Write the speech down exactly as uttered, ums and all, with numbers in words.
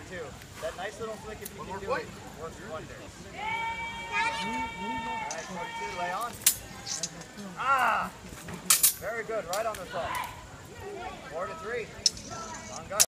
too. That nice little flick, if you can do it, works wonders. Alright, forty-two, lay on. Ah! Very good, right on the thumb. Four to three. On guard.